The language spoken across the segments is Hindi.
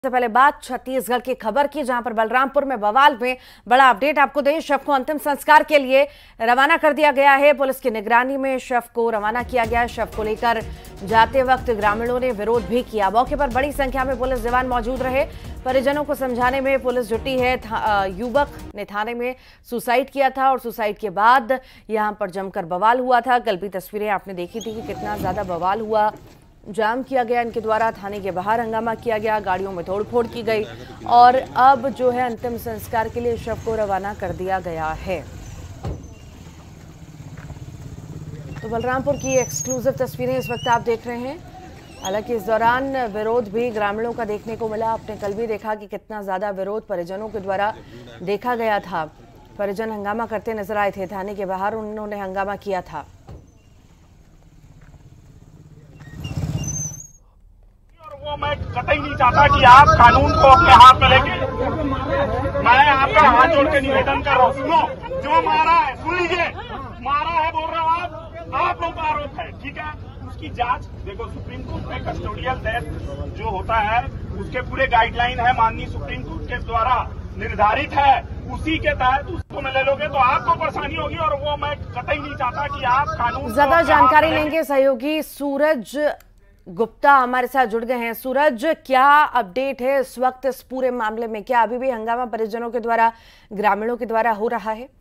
सबसे पहले बात छत्तीसगढ़ की खबर की, जहां पर बलरामपुर में बवाल में बड़ा अपडेट आपको दें। शव को अंतिम संस्कार के लिए रवाना कर दिया गया है। पुलिस की निगरानी में शव को रवाना किया गया। शव को लेकर जाते वक्त ग्रामीणों ने विरोध भी किया। मौके पर बड़ी संख्या में पुलिस जवान मौजूद रहे। परिजनों को समझाने में पुलिस जुटी है। युवक ने थाने में सुसाइड किया था और सुसाइड के बाद यहां पर जमकर बवाल हुआ था। कल भी तस्वीरें आपने देखी थी कि कितना ज्यादा बवाल हुआ। जाम किया गया इनके द्वारा, थाने के बाहर हंगामा किया गया, गाड़ियों में तोड़फोड़ की गई और अब जो है अंतिम संस्कार के लिए शव को रवाना कर दिया गया है। तो बलरामपुर की एक्सक्लूसिव तस्वीरें इस वक्त आप देख रहे हैं। हालांकि इस दौरान विरोध भी ग्रामीणों का देखने को मिला। आपने कल भी देखा कि कितना ज्यादा विरोध परिजनों के द्वारा देखा गया था। परिजन हंगामा करते नजर आए थे। थाने के बाहर उन्होंने हंगामा किया था। वो मैं कतई नहीं चाहता कि आप कानून को अपने हाथ में लेके, मैं आपका हाथ जोड़ के निवेदन कर रहा हूँ। सुनो, जो मारा है सुन लीजिए, मारा है बोल रहे हो आप लोग का आरोप है, ठीक है। उसकी जांच देखो, सुप्रीम कोर्ट में कस्टोडियल डेथ जो होता है उसके पूरे गाइडलाइन है, माननीय सुप्रीम कोर्ट के द्वारा निर्धारित है। उसी के तहत उसको में ले लोगे तो आपको परेशानी होगी और वो मैं कतई नहीं चाहता कि आप कानून। ज्यादा जानकारी लेंगे सहयोगी सूरज गुप्ता हमारे साथ जुड़ गए हैं। सूरज, क्या अपडेट है इस वक्त इस पूरे मामले में? क्या अभी भी हंगामा परिजनों के द्वारा, ग्रामीणों के द्वारा हो रहा है?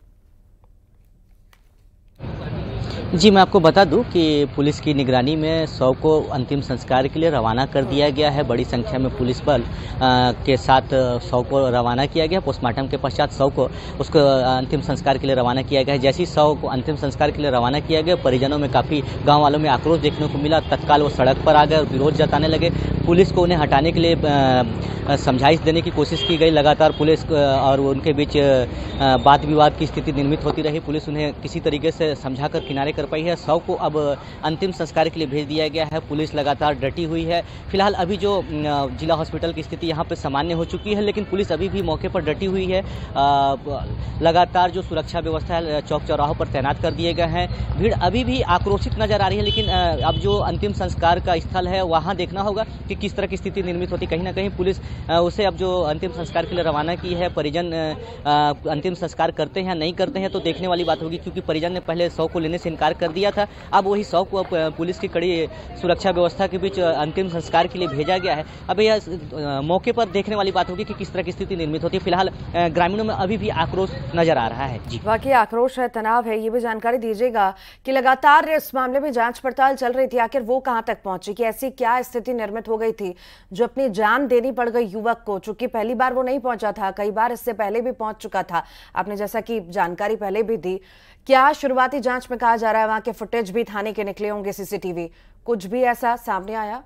जी, मैं आपको बता दूं कि पुलिस की निगरानी में शव को अंतिम संस्कार के लिए रवाना कर दिया गया है। बड़ी संख्या में पुलिस बल के साथ शव को रवाना किया गया। पोस्टमार्टम के पश्चात शव को उसको अंतिम संस्कार के लिए रवाना किया गया है। जैसे ही शव को अंतिम संस्कार के लिए रवाना किया गया, परिजनों में काफ़ी, गाँव वालों में आक्रोश देखने को मिला। तत्काल वो सड़क पर आ गए और विरोध जताने लगे। पुलिस को उन्हें हटाने के लिए समझाइश देने की कोशिश की गई। लगातार पुलिस और उनके बीच वाद विवाद की स्थिति निर्मित होती रही। पुलिस उन्हें किसी तरीके से समझाकर किनारे कर पाई है। शव को अब अंतिम संस्कार के लिए भेज दिया गया है। पुलिस लगातार डटी हुई है। फिलहाल अभी जो जिला हॉस्पिटल की स्थिति यहाँ पे सामान्य हो चुकी है, लेकिन पुलिस अभी भी मौके पर डटी हुई है। लगातार जो सुरक्षा व्यवस्था है चौक चौराहों पर तैनात कर दिए गए हैं। भीड़ अभी भी आक्रोशित नजर आ रही है, लेकिन अब जो अंतिम संस्कार का स्थल है वहाँ देखना होगा कि किस तरह की स्थिति निर्मित होती। कहीं ना कहीं पुलिस उसे अब जो अंतिम संस्कार के लिए रवाना की है, परिजन अंतिम संस्कार करते हैं या नहीं करते हैं तो देखने वाली बात होगी, क्योंकि परिजन ने पहले शव को लेने से इनकार कर दिया था। अब वही शव को पुलिस की कड़ी सुरक्षा व्यवस्था के बीच अंतिम संस्कार के लिए भेजा गया है। अब यह मौके पर देखने वाली बात होगी कि किस तरह की स्थिति निर्मित होती है। फिलहाल ग्रामीणों में अभी भी आक्रोश नजर आ रहा है। जी, वाकई आक्रोश है, तनाव है। ये भी जानकारी दीजिएगा कि लगातार इस मामले में जांच पड़ताल चल रही थी, आखिर वो कहां तक पहुंची, कि ऐसी क्या स्थिति निर्मित हो गई थी जो अपनी जान देनी पड़ गई युवक को? चूंकि पहली बार वो नहीं पहुंचा था, कई बार इससे पहले भी पहुंच चुका था। आपने जैसा कि जानकारी पहले भी दी। क्या शुरुआती जांच में कहा जा रहा है वहां के फुटेज भी थाने के निकले होंगे, सीसीटीवी, कुछ भी ऐसा सामने आया?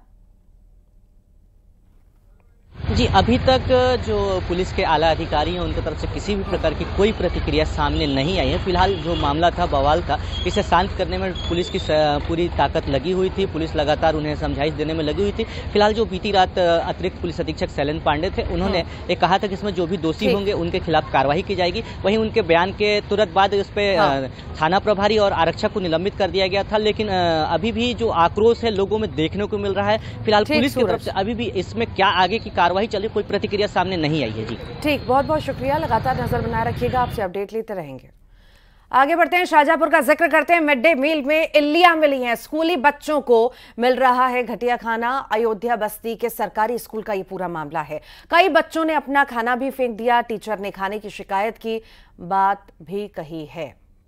जी, अभी तक जो पुलिस के आला अधिकारी हैं उनकी तरफ से किसी भी प्रकार की कोई प्रतिक्रिया सामने नहीं आई है। फिलहाल जो मामला था, बवाल था, इसे शांत करने में पुलिस की पूरी ताकत लगी हुई थी। पुलिस लगातार उन्हें समझाइश देने में लगी हुई थी। फिलहाल जो बीती रात अतिरिक्त पुलिस अधीक्षक शैलेंद्र पांडे थे, उन्होंने ये कहा था कि इसमें जो भी दोषी होंगे उनके खिलाफ कार्रवाई की जाएगी। वहीं उनके बयान के तुरंत बाद इस पे थाना प्रभारी और आरक्षक को निलंबित कर दिया गया था। लेकिन अभी भी जो आक्रोश है लोगों में देखने को मिल रहा है। फिलहाल पुलिस की तरफ से अभी भी इसमें क्या आगे की कार्रवाई चली, कोई प्रतिक्रिया सामने नहीं आई है। जी ठीक, बहुत बहुत शुक्रिया। लगातार नजर बनाए रखिएगा, आपसे अपडेट लेते रहेंगे। आगे बढ़ते हैं, शाहजहांपुर का जिक्र करते हैं। मिड डे मील में इल्लियां मिली हैं। स्कूली बच्चों को मिल रहा है घटिया खाना। अयोध्या बस्ती के सरकारी स्कूल का ये पूरा मामला है। कई बच्चों ने अपना खाना भी फेंक दिया। टीचर ने खाने की शिकायत की बात भी कही है।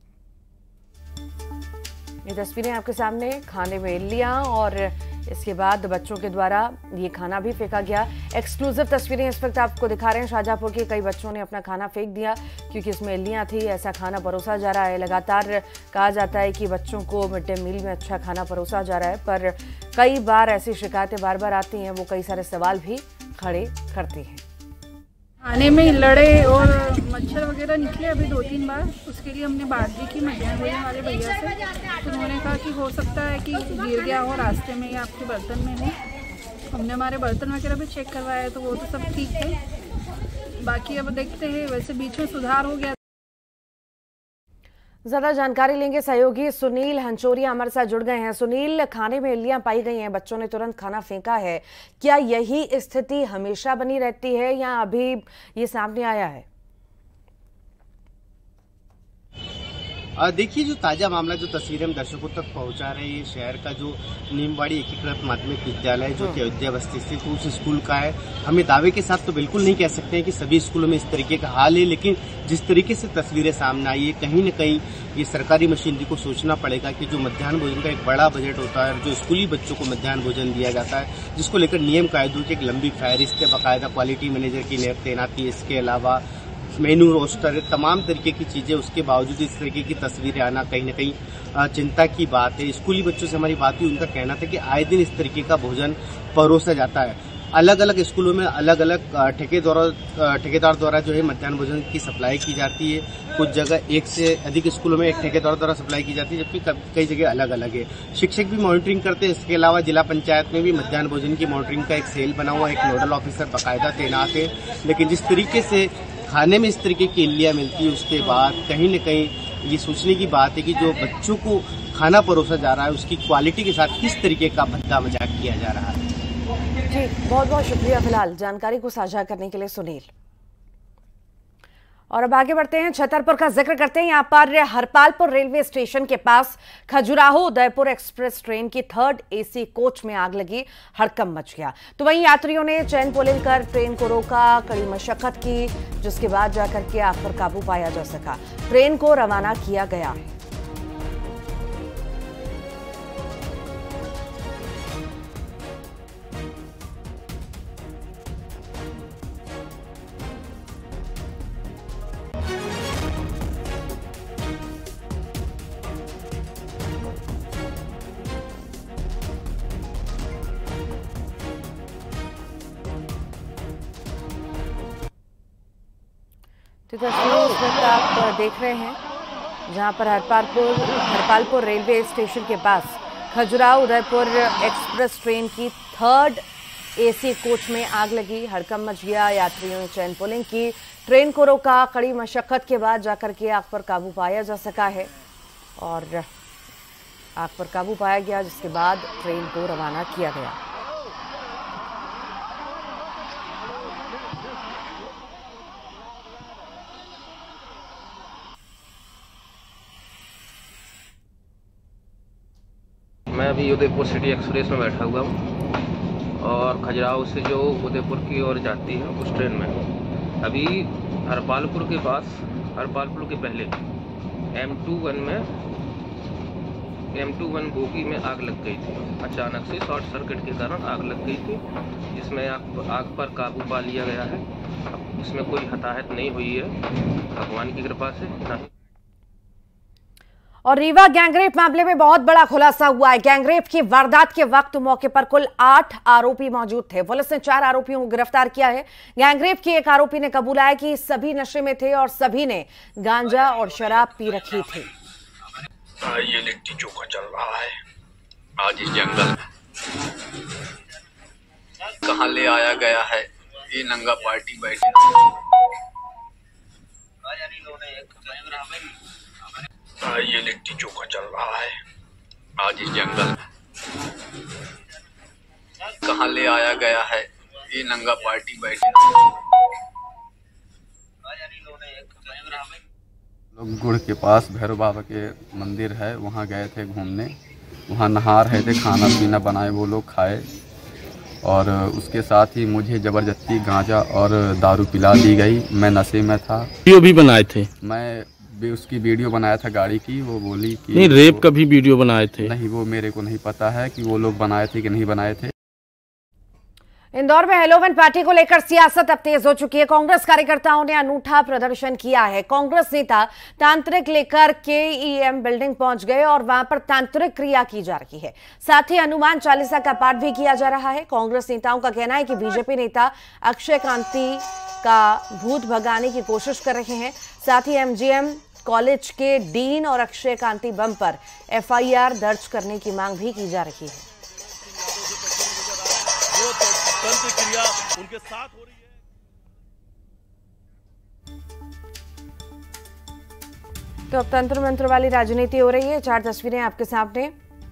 ये तस्वीरें आपके सामने, खाने में इल्लियां और इसके बाद बच्चों के द्वारा ये खाना भी फेंका गया। एक्सक्लूसिव तस्वीरें इस वक्त आपको दिखा रहे हैं। शाहजहांपुर के कई बच्चों ने अपना खाना फेंक दिया क्योंकि इसमें इल्लियां थी। ऐसा खाना परोसा जा रहा है। लगातार कहा जाता है कि बच्चों को मिड डे मील में अच्छा खाना परोसा जा रहा है, पर कई बार ऐसी शिकायतें बार बार आती हैं। वो कई सारे सवाल भी खड़े करती हैं। खाने में लड़े और मच्छर वगैरह निकले अभी 2-3 बार। उसके लिए हमने बात भी की मध्याह्न भोजन वाले भैया से, तो उन्होंने कहा कि हो सकता है कि गिर गया हो रास्ते में या आपके बर्तन में हो। हमने हमारे बर्तन वगैरह भी चेक करवाया तो वो तो सब ठीक है। बाकी अब देखते हैं, वैसे बीच में सुधार हो गया। ज्यादा जानकारी लेंगे, सहयोगी सुनील हंचोरिया हमारे साथ जुड़ गए हैं। सुनील, खाने में इल्लियां पाई गई हैं, बच्चों ने तुरंत खाना फेंका है, क्या यही स्थिति हमेशा बनी रहती है या अभी ये सामने आया है? देखिए, जो ताज़ा मामला, जो तस्वीरें हम दर्शकों तक पहुंचा रहे हैं, ये शहर का जो नीमवाड़ी एकीकृत माध्यमिक विद्यालय जो कि अयोध्या बस्ती स्थित उस स्कूल का है। हमें दावे के साथ तो बिल्कुल नहीं कह सकते हैं कि सभी स्कूलों में इस तरीके का हाल है, लेकिन जिस तरीके से तस्वीरें सामने आई है, कहीं न कहीं ये सरकारी मशीनरी को सोचना पड़ेगा कि जो मध्याह्न भोजन का एक बड़ा बजट होता है, जो स्कूली बच्चों को मध्याह्न भोजन दिया जाता है, जिसको लेकर नियम कायदों की एक लंबी फहरिस्त है, बाकायदा क्वालिटी मैनेजर की तैनाती, इसके अलावा मेनू रोस्टर, तमाम तरीके की चीजें, उसके बावजूद इस तरीके की तस्वीरें आना कहीं न कहीं चिंता की बात है। स्कूली बच्चों से हमारी बात हुई, उनका कहना था कि आए दिन इस तरीके का भोजन परोसा जाता है। अलग अलग स्कूलों में अलग अलग ठेकेदार द्वारा जो है मध्याह्न भोजन की सप्लाई की जाती है। कुछ जगह एक से अधिक स्कूलों में एक ठेकेदार द्वारा सप्लाई की जाती है, जबकि कई जगह अलग अलग है। शिक्षक भी मॉनिटरिंग करते हैं। इसके अलावा जिला पंचायत में भी मध्याह्न भोजन की मॉनिटरिंग का एक सेल बना हुआ, एक नोडल ऑफिसर बाकायदा तैनात है। लेकिन जिस तरीके से खाने में इस तरीके की इल्लियां मिलती है, उसके बाद कहीं न कहीं ये सोचने की बात है कि जो बच्चों को खाना परोसा जा रहा है, उसकी क्वालिटी के साथ किस तरीके का भद्दा मजाक किया जा रहा है। जी, बहुत बहुत शुक्रिया फिलहाल जानकारी को साझा करने के लिए सुनील। और अब आगे बढ़ते हैं, छतरपुर का जिक्र करते हैं। यहाँ पर हरपालपुर रेलवे स्टेशन के पास खजुराहो उदयपुर एक्सप्रेस ट्रेन की 3rd AC कोच में आग लगी, हड़कंप मच गया। तो वहीं यात्रियों ने चैन पुलिंग कर ट्रेन को रोका, कड़ी मशक्कत की, जिसके बाद जाकर के आग पर काबू पाया जा सका। ट्रेन को रवाना किया गया है। तो तस्वीरें इस वक्त आप देख रहे हैं, जहां पर हरपालपुर रेलवे स्टेशन के पास खजुराहो उदयपुर एक्सप्रेस ट्रेन की 3rd AC कोच में आग लगी, हड़कंप मच गया। यात्रियों ने चैन पुलिंग की, ट्रेन को रोका, कड़ी मशक्कत के बाद जाकर के आग पर काबू पाया जा सका है और आग पर काबू पाया गया, जिसके बाद ट्रेन को रवाना किया गया। मैं अभी उदयपुर सिटी एक्सप्रेस में बैठा हुआ हूँ और खजुराहो से जो उदयपुर की ओर जाती है उस ट्रेन में अभी हरपालपुर के पास, हरपालपुर के पहले M21 बोगी में आग लग गई थी। अचानक से शॉर्ट सर्किट के कारण आग लग गई थी, जिसमें आग पर काबू पा लिया गया है। अब इसमें कोई हताहत नहीं हुई है, भगवान की कृपा से। नहीं। और रीवा गैंगरेप मामले में बहुत बड़ा खुलासा हुआ है। गैंगरेप की वारदात के वक्त मौके पर कुल 8 आरोपी मौजूद थे। पुलिस ने 4 आरोपियों को गिरफ्तार किया है। गैंगरेप के एक आरोपी ने कबूला है कि सभी नशे में थे और सभी ने गांजा और शराब पी रखी थी। ये लिट्टी चोखा चल रहा है आज इस जंगल में। कहाँ ले आया गया है ये नंगा पार्टी बैठी। ये लिट्टी चोखा चल रहा है आज इस जंगल में। कहाँ ले आया गया है ये नंगा पार्टी बैठी। लोग गुड़ के पास भैरव बाबा के मंदिर है, वहाँ गए थे घूमने। वहाँ नहा रहे थे, खाना पीना बनाए वो लोग खाए और उसके साथ ही मुझे ज़बरदस्ती गांजा और दारू पिला दी गई। मैं नशे में था। वीडियो भी बनाए थे? मैं भी उसकी वीडियो बनाया था गाड़ी की। वो बोली कि नहीं, रेप का भी वीडियो बनाए थे? नहीं, वो मेरे को नहीं पता है कि वो लोग बनाए थे कि नहीं बनाए थे। इंदौर में हैलोविन पार्टी को लेकर सियासत अब तेज हो चुकी है। कांग्रेस कार्यकर्ताओं ने अनूठा प्रदर्शन किया है। कांग्रेस नेता तांत्रिक लेकर KEM बिल्डिंग पहुंच गए और वहां पर तांत्रिक क्रिया की जा रही है। साथ ही हनुमान चालीसा का पाठ भी किया जा रहा है। कांग्रेस नेताओं का कहना है कि बीजेपी नेता अक्षय कांति का भूत भगाने की कोशिश कर रहे हैं। साथ ही MGM कॉलेज के डीन और अक्षय कांति बम पर FIR दर्ज करने की मांग भी की जा रही है। क्रिया उनके साथ हो रही है। तो अब तंत्र मंत्र वाली राजनीति हो रही है। 4 तस्वीरें आपके सामने।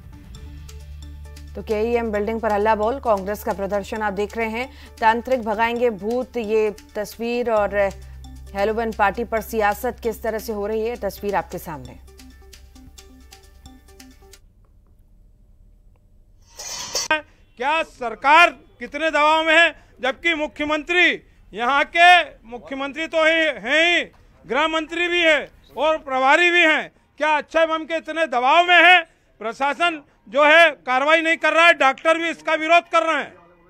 तो केईएम बिल्डिंग पर हल्ला बोल, कांग्रेस का प्रदर्शन आप देख रहे हैं। तांत्रिक भगाएंगे भूत, ये तस्वीर। और हेलोबन पार्टी पर सियासत किस तरह से हो रही है, तस्वीर आपके सामने। क्या सरकार कितने दबाव में है, जबकि मुख्यमंत्री, यहाँ के मुख्यमंत्री तो हैं ही, गृह मंत्री भी है और प्रभारी भी हैं। क्या अक्षय बम के इतने दबाव में है? प्रशासन जो है कार्रवाई नहीं कर रहा है, डॉक्टर भी इसका विरोध कर रहे हैं।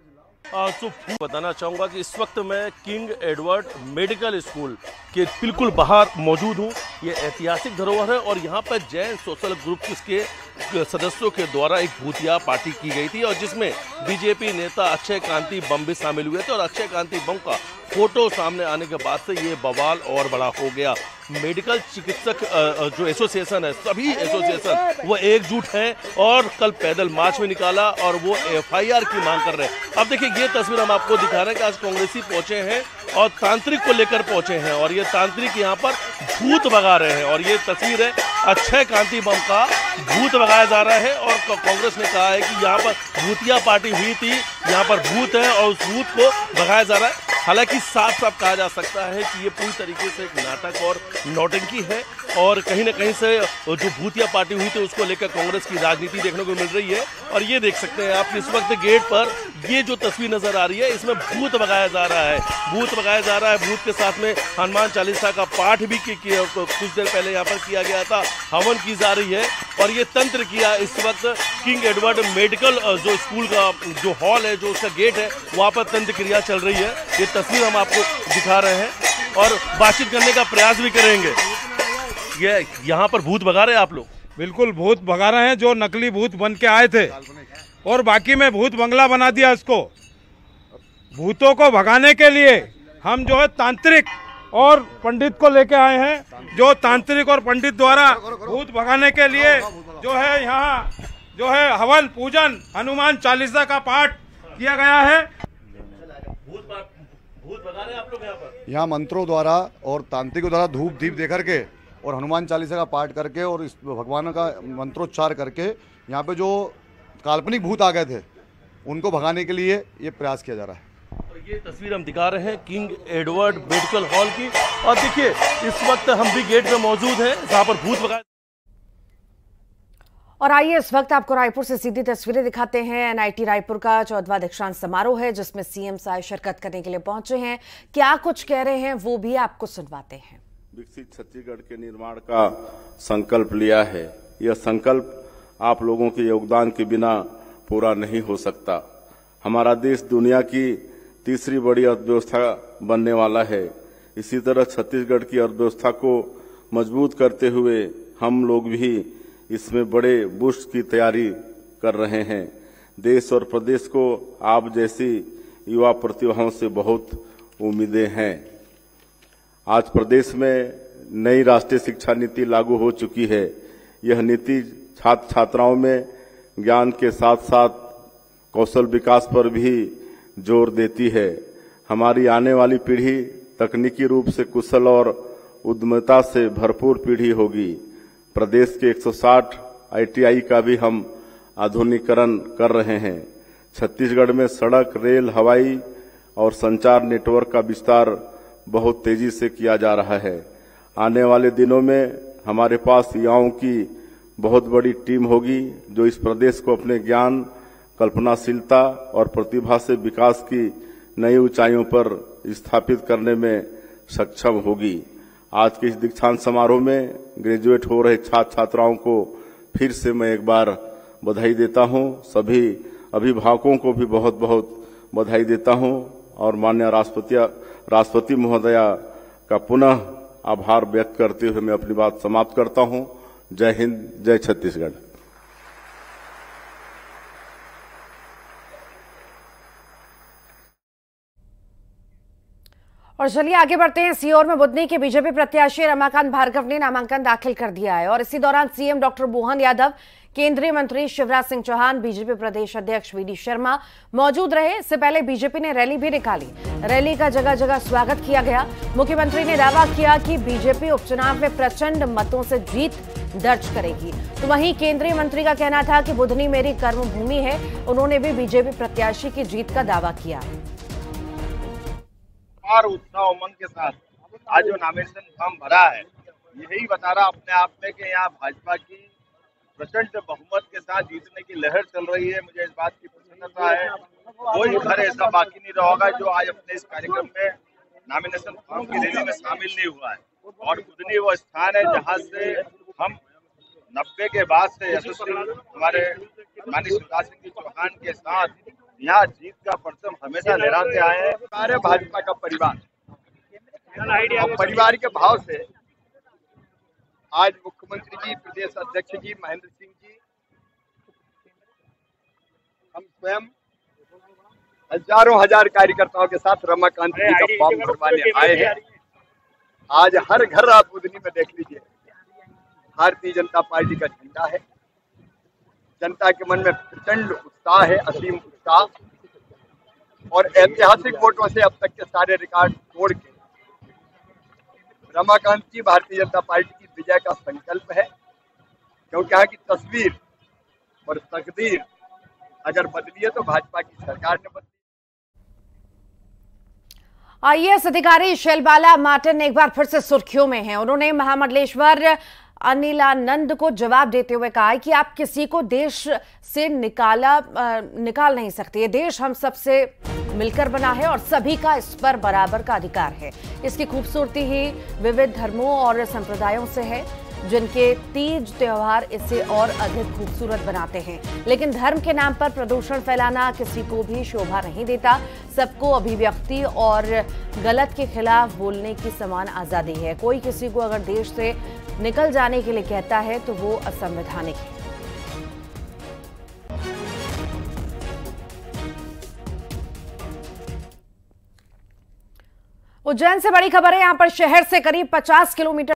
बताना चाहूंगा कि इस वक्त मैं किंग एडवर्ड मेडिकल स्कूल के बिल्कुल बाहर मौजूद हूं। ये ऐतिहासिक धरोहर है और यहाँ पर जैन सोशल ग्रुप के सदस्यों के द्वारा एक भूतिया पार्टी की गई थी और जिसमें बीजेपी नेता अक्षय कांति बम भी शामिल हुए थे और अक्षय कांति बम का फोटो सामने आने के बाद से ये बवाल और बड़ा हो गया। मेडिकल चिकित्सक जो एसोसिएशन है, सभी एसोसिएशन वो एकजुट हैं और कल पैदल मार्च में निकाला और वो एफआईआर की मांग कर रहे हैं। अब देखिए ये तस्वीर हम आपको दिखा रहे हैं कि आज कांग्रेसी पहुंचे हैं और तांत्रिक को लेकर पहुंचे हैं और ये तांत्रिक यहाँ पर भूत भगा रहे हैं और ये तस्वीर है अक्षय कांति बम का भूत भगाया जा रहा है और कांग्रेस ने कहा है कि यहाँ पर भूतिया पार्टी हुई थी, यहाँ पर भूत है और उस भूत को भगाया जा रहा है। हालांकि साफ साफ कहा जा सकता है कि ये पूरी तरीके से एक नाटक और नौटंकी है और कहीं न कहीं से जो भूतिया पार्टी हुई थी उसको लेकर कांग्रेस की राजनीति देखने को मिल रही है। और ये देख सकते हैं आप इस वक्त गेट पर ये जो तस्वीर नजर आ रही है इसमें भूत भगाया जा रहा है, भूत भगाया जा रहा है। भूत के साथ में हनुमान चालीसा का पाठ भी कुछ देर पहले यहाँ पर किया गया था, हवन की जा रही है और ये तंत्र किया इस वक्त किंग एडवर्ड मेडिकल जो स्कूल का जो हॉल है, जो उसका गेट है, वहाँ पर तंत्र क्रिया चल रही है। ये तस्वीर हम आपको दिखा रहे हैं और बातचीत करने का प्रयास भी करेंगे। ये यहाँ पर भूत भगा रहे हैं आप लोग? बिल्कुल भूत भगा रहे हैं, जो नकली भूत बन के आए थे और बाकी में भूत बंगला बना दिया इसको। भूतों को भगाने के लिए हम जो है तांत्रिक और पंडित को लेके आए हैं, जो तांत्रिक और पंडित द्वारा भूत भगाने के लिए जो है यहाँ जो है हवन पूजन हनुमान चालीसा का पाठ किया गया है। भूत भगा रहे हैं आप लोग यहाँ पर? यहाँ मंत्रों द्वारा और तांत्रिकों द्वारा धूप दीप दे करके और हनुमान चालीसा का पाठ करके और इस भगवान का मंत्रोच्चार करके यहाँ पे जो काल्पनिक भूत आ गए थे उनको भगाने के लिए ये प्रयास किया जा रहा है। और ये तस्वीर हम दिखा रहे हैं किंग एडवर्ड मेडिकल हॉल की और देखिए इस वक्त हम भी गेट पे मौजूद हैं जहाँ पर भूत भगाए। और आइए इस वक्त आपको रायपुर से सीधी तस्वीरें दिखाते हैं। एनआईटी रायपुर का 14वां दीक्षांत समारोह है जिसमें सीएम साहब शिरकत करने के लिए पहुंचे हैं। क्या कुछ कह रहे हैं वो भी आपको सुनवाते हैं। विकसित छत्तीसगढ़ के निर्माण का संकल्प लिया है। यह संकल्प आप लोगों के योगदान के बिना पूरा नहीं हो सकता। हमारा देश दुनिया की तीसरी बड़ी अर्थव्यवस्था बनने वाला है। इसी तरह छत्तीसगढ़ की अर्थव्यवस्था को मजबूत करते हुए हम लोग भी इसमें बड़े बूस्ट की तैयारी कर रहे हैं। देश और प्रदेश को आप जैसी युवा प्रतिभाओं से बहुत उम्मीदें हैं। आज प्रदेश में नई राष्ट्रीय शिक्षा नीति लागू हो चुकी है। यह नीति छात्र छात्राओं में ज्ञान के साथ साथ कौशल विकास पर भी जोर देती है। हमारी आने वाली पीढ़ी तकनीकी रूप से कुशल और उद्यमिता से भरपूर पीढ़ी होगी। प्रदेश के 160 आईटीआई का भी हम आधुनिकीकरण कर रहे हैं। छत्तीसगढ़ में सड़क, रेल, हवाई और संचार नेटवर्क का विस्तार बहुत तेजी से किया जा रहा है। आने वाले दिनों में हमारे पास युवाओं की बहुत बड़ी टीम होगी जो इस प्रदेश को अपने ज्ञान, कल्पनाशीलता और प्रतिभा से विकास की नई ऊंचाइयों पर स्थापित करने में सक्षम होगी। आज के इस दीक्षांत समारोह में ग्रेजुएट हो रहे छात्र छात्राओं को फिर से मैं एक बार बधाई देता हूं। सभी अभिभावकों को भी बहुत बहुत बधाई देता हूं और माननीय राष्ट्रपति महोदया का पुनः आभार व्यक्त करते हुए मैं अपनी बात समाप्त करता हूं। जय हिंद, जय छत्तीसगढ़। और चलिए आगे बढ़ते हैं। सीहोर में बुधनी के बीजेपी प्रत्याशी रमाकांत भार्गव ने नामांकन दाखिल कर दिया है और इसी दौरान सीएम डॉक्टर मोहन यादव, केंद्रीय मंत्री शिवराज सिंह चौहान, बीजेपी प्रदेश अध्यक्ष वीडी शर्मा मौजूद रहे। इससे पहले बीजेपी ने रैली भी निकाली। रैली का जगह जगह स्वागत किया गया। मुख्यमंत्री ने दावा किया कि बीजेपी उपचुनाव में प्रचंड मतों से जीत दर्ज करेगी। तो वहीं केंद्रीय मंत्री का कहना था कि बुधनी मेरी कर्मभूमि है। उन्होंने भी बीजेपी प्रत्याशी की जीत का दावा किया। और उत्साह उमंग के साथ आज जो नॉमिनेशन फॉर्म भरा है, यही बता रहा अपने आप में कि यहाँ भाजपा की प्रचंड बहुमत के साथ जीतने की लहर चल रही है। मुझे इस बात की प्रसन्नता है। कोई घर ऐसा बाकी नहीं रहोगा जो आज अपने इस कार्यक्रम में नॉमिनेशन फॉर्म की रैली में शामिल नहीं हुआ है। और बुधनी वो स्थान है जहाँ से हम 90 के बाद से यशस्वी हमारे माननीय शिवराज सिंह चौहान के साथ यहाँ जीत का परचम हमेशा लहराते आए हैं। सारे भाजपा का परिवार और परिवार के भाव से आज मुख्यमंत्री जी, प्रदेश अध्यक्ष जी महेंद्र सिंह जी, हम स्वयं हजारों हजार कार्यकर्ताओं के साथ रमाकांत जी का फॉर्म भरवाने आए हैं। आज हर घर आप बुधनी में देख लीजिए, भारतीय जनता पार्टी का झंडा है। जनता के मन में प्रचंड उत्साह है, असीम उत्साह। और ऐतिहासिक वोटों से अब तक के सारे रिकॉर्ड तोड़ के रमाकांत जी भारतीय जनता पार्टी की विजय का संकल्प है। क्योंकि यहाँ की तस्वीर और तकदीर अगर बदली है तो भाजपा की सरकार ने बदली। आईएएस अधिकारी शैलबाला मार्टिन एक बार फिर से सुर्खियों में हैं। उन्होंने महामंडलेश्वर अनिलानंद को जवाब देते हुए कहा है कि आप किसी को देश से निकाल नहीं सकते। ये देश हम सबसे मिलकर बना है और सभी का इस पर बराबर का अधिकार है। इसकी खूबसूरती ही विविध धर्मों और संप्रदायों से है, जिनके तीज त्योहार इसे और अधिक खूबसूरत बनाते हैं। लेकिन धर्म के नाम पर प्रदूषण फैलाना किसी को भी शोभा नहीं देता। सबको अभिव्यक्ति और गलत के खिलाफ बोलने की समान आजादी है। कोई किसी को अगर देश से निकल जाने के लिए कहता है तो वो असंवैधानिक है। उज्जैन से बड़ी खबर है। यहां पर शहर से करीब 50 किलोमीटर